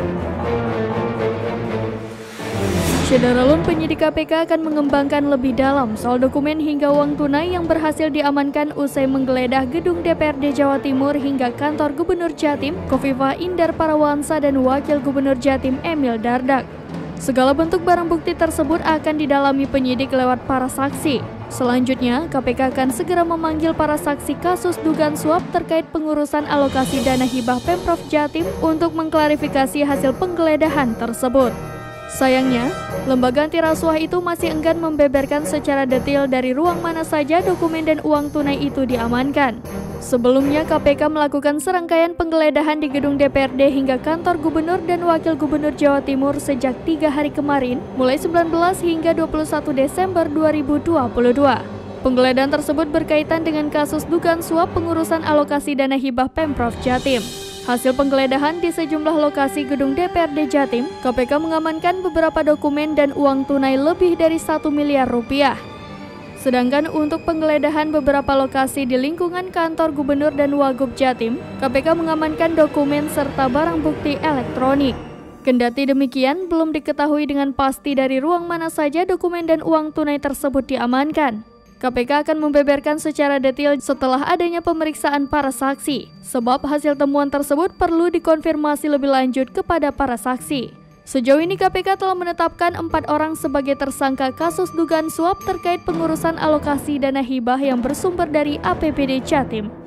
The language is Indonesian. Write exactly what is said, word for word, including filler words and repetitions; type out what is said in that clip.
Syederalun, penyidik K P K akan mengembangkan lebih dalam soal dokumen hingga uang tunai yang berhasil diamankan usai menggeledah gedung D P R D Jawa Timur hingga kantor Gubernur Jatim, Khofifah Indar Parawansa dan Wakil Gubernur Jatim Emil Dardak. Segala bentuk barang bukti tersebut akan didalami penyidik lewat para saksi. Selanjutnya, K P K akan segera memanggil para saksi kasus dugaan suap terkait pengurusan alokasi dana hibah Pemprov Jatim untuk mengklarifikasi hasil penggeledahan tersebut. Sayangnya, lembaga anti rasuah itu masih enggan membeberkan secara detail dari ruang mana saja dokumen dan uang tunai itu diamankan. Sebelumnya, K P K melakukan serangkaian penggeledahan di gedung D P R D hingga kantor Gubernur dan Wakil Gubernur Jawa Timur sejak tiga hari kemarin, mulai sembilan belas hingga dua puluh satu Desember dua ribu dua puluh dua. Penggeledahan tersebut berkaitan dengan kasus dugaan suap pengurusan alokasi dana hibah Pemprov Jatim. Hasil penggeledahan di sejumlah lokasi gedung D P R D Jatim, K P K mengamankan beberapa dokumen dan uang tunai lebih dari satu miliar rupiah. Sedangkan untuk penggeledahan beberapa lokasi di lingkungan kantor Gubernur dan Wagub Jatim, K P K mengamankan dokumen serta barang bukti elektronik. Kendati demikian, belum diketahui dengan pasti dari ruang mana saja dokumen dan uang tunai tersebut diamankan. K P K akan membeberkan secara detail setelah adanya pemeriksaan para saksi, sebab hasil temuan tersebut perlu dikonfirmasi lebih lanjut kepada para saksi. Sejauh ini K P K telah menetapkan empat orang sebagai tersangka kasus dugaan suap terkait pengurusan alokasi dana hibah yang bersumber dari A P B D Jatim.